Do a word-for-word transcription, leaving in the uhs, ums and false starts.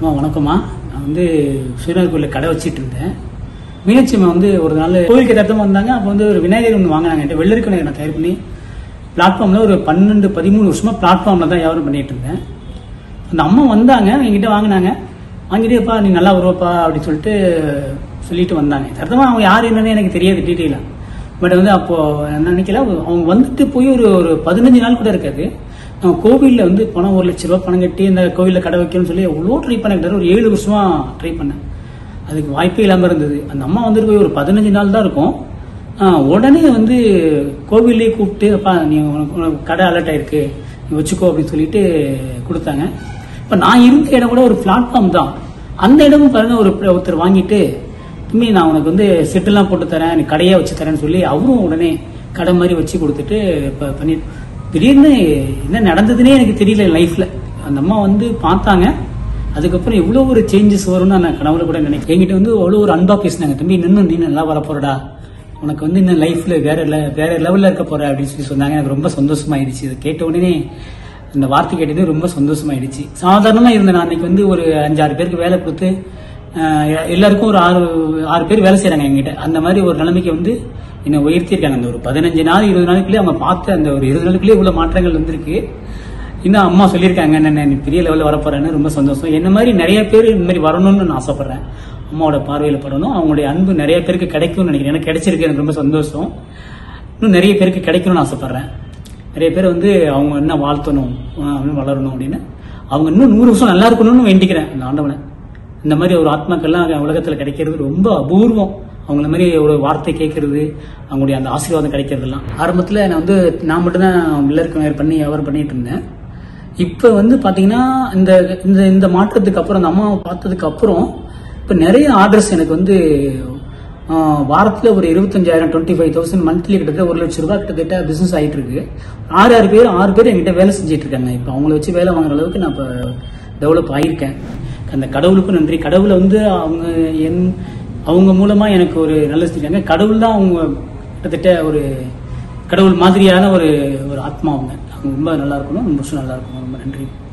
அம்மா வணக்கம்மா. நான் வந்து ஸ்ரீநாத் கோயிலில் கடை வச்சுட்டு இருந்தேன். மீனாட்சி அம்மா வந்து ஒரு நாள் கோயிலுக்கு எதார்த்தமாக வந்தாங்க. அப்போ வந்து ஒரு விநாயகர் ஒன்று வாங்கினாங்க. வெள்ளரிக்க விநாயகர் நான் தயார் பண்ணி பிளாட்ஃபார்மில் ஒரு பன்னெண்டு பதிமூணு வருஷமாக பிளாட்ஃபார்மில் தான் வியாபாரம் பண்ணிட்டு இருந்தேன். அந்த அம்மா வந்தாங்க, என்கிட்ட வாங்கினாங்க. வாங்கிட்டேப்பா நீ நல்லா வருவப்பா அப்படின்னு சொல்லிட்டு சொல்லிட்டு வந்தாங்க. அர்த்தமாக அவங்க யார் என்னன்னு எனக்கு தெரியாது டீட்டெயிலாக. பட் வந்து அப்போது என்ன நினைக்கல, அவங்க வந்துட்டு போய் ஒரு ஒரு பதினஞ்சு நாள் கூட இருக்காது. நான் கோவிலில் வந்து பணம் ஒரு லட்ச ரூபா பணம் கட்டி இந்த கோவிலில் கடை வைக்கணும்னு சொல்லி எவ்வளோ ட்ரை பண்ணிக்கிட்டாரு. ஒரு ஏழு வருஷமா ட்ரை பண்ணேன். அதுக்கு வாய்ப்பே இல்லாமல் இருந்தது. அந்த அம்மா வந்துட்டு போய் ஒரு பதினஞ்சு நாள் தான் இருக்கும். உடனே வந்து கோவிலே கூப்பிட்டு அப்பா நீ உனக்கு கடை அலர்ட் ஆயிருக்கு, நீ வச்சுக்கோ அப்படின்னு சொல்லிட்டு கொடுத்தாங்க. இப்போ நான் இருந்த இடம் கூட ஒரு பிளாட்ஃபார்ம் தான். அந்த இடமும் பாருங்க ஒரு ஒருத்தர் வாங்கிட்டு தும்மி நான் உனக்கு வந்து செட்டெல்லாம் போட்டு தரேன், நீ கடையே வச்சு தரேன்னு சொல்லி அவரும் உடனே கடை மாதிரி வச்சு கொடுத்துட்டு இப்போ பண்ணி திடீர்னு என்ன நடந்ததுன்னே எனக்கு தெரியல லைஃப்ல. அந்த அம்மா வந்து பார்த்தாங்க. அதுக்கப்புறம் எவ்வளோ ஒரு சேஞ்சஸ் வரும்னு நான் கனவுல கூட நினைக்கிறேன். என்கிட்ட வந்து அவ்வளோ ஒரு அன்பா பேசினாங்க. தம்பி இன்னும் நீ நல்லா வரப்போறடா, உனக்கு வந்து இன்னும் லைஃப்ல வேற வேற லெவல்ல இருக்க போற அப்படின்னு சொல்லி சொன்னாங்க. எனக்கு ரொம்ப சந்தோஷமாயிடுச்சு. அதை கேட்ட உடனே இந்த வார்த்தை கேட்டது ரொம்ப சந்தோஷமாயிடுச்சு. சாதாரணமா இருந்தேன் நான். அன்னைக்கு வந்து ஒரு அஞ்சாறு பேருக்கு வேலை கொடுத்து எல்லாருக்கும் ஒரு ஆறு ஆறு பேர் வேலை செய்யறாங்க என்கிட்ட. அந்த மாதிரி ஒரு நிலைமைக்கு வந்து என்னை உயர்த்திருக்காங்க. அந்த ஒரு பதினஞ்சு நாள் இருபது நாளுக்குள்ளே அவங்க பார்த்து அந்த ஒரு இருபது நாளுக்குள்ளே இவ்வளவு மாற்றங்கள் வந்திருக்கு. இன்னும் அம்மா சொல்லியிருக்காங்க என்ன நீ பெரிய லெவலில் வரப்போறேன்னு. ரொம்ப சந்தோஷம். என்ன மாதிரி நிறைய பேர் இந்த மாதிரி வரணும்னு நான் ஆசைப்படுறேன். அம்மாவோட பார்வையில் படணும், அவங்களுடைய அன்பு நிறைய பேருக்கு கிடைக்கும்னு நினைக்கிறேன். எனக்கு கிடைச்சிருக்கு, எனக்கு ரொம்ப சந்தோஷம். இன்னும் நிறைய பேருக்கு கிடைக்கணும்னு ஆசைப்படுறேன். நிறைய பேர் வந்து அவங்க என்ன வாழ்த்தணும், வளரணும் அப்படின்னு அவங்க இன்னும் நூறு வருஷம் நல்லா இருக்கணும்னு வேண்டிக்கிறேன் அந்த ஆண்டவனை. இந்த மாதிரி ஒரு ஆத்மாக்கள்லாம் உலகத்தில் கிடைக்கிறது ரொம்ப அபூர்வம். அவங்கள மாதிரி ஒரு வார்த்தை கேட்கறது, அவங்களுடைய அந்த ஆசீர்வாதம் கிடைக்கிறதுலாம். ஆரம்பத்தில் நான் வந்து நான் மட்டும்தான் வெள்ளரிக்க பண்ணி வியாபாரம் பண்ணிட்டு இருந்தேன். இப்போ வந்து பார்த்தீங்கன்னா இந்த இந்த மாற்றத்துக்கு அப்புறம், அந்த அம்மாவை பார்த்ததுக்கு அப்புறம் இப்போ நிறைய ஆர்டர்ஸ் எனக்கு வந்து வாரத்தில் ஒரு இருபத்தஞ்சாயிரம் டுவெண்ட்டி ஃபைவ் தௌசண்ட் மந்த்லி கிட்டத்தட்ட ஒரு லட்சம் ரூபாய் கிட்டத்தட்ட பிசினஸ் ஆகிட்டு இருக்கு. ஆறு ஆறு பேர் ஆறு பேர் என்கிட்ட வேலை செஞ்சுட்டு இருக்காங்க. இப்போ அவங்கள வச்சு வேலை வாங்குற அளவுக்கு நான் இப்போ டெவலப் ஆகியிருக்கேன். அந்த கடவுளுக்கும் நன்றி. கடவுளை வந்து அவங்க என் அவங்க மூலமா எனக்கு ஒரு நல்ல செஞ்சாங்க. கடவுள் தான் அவங்க கிட்டத்தட்ட ஒரு கடவுள் மாதிரியான ஒரு ஒரு ஆத்மா. அவங்க அவங்க ரொம்ப நல்லா இருக்கணும், ரொம்ப வருஷம் நல்லா இருக்கணும். ரொம்ப நன்றி.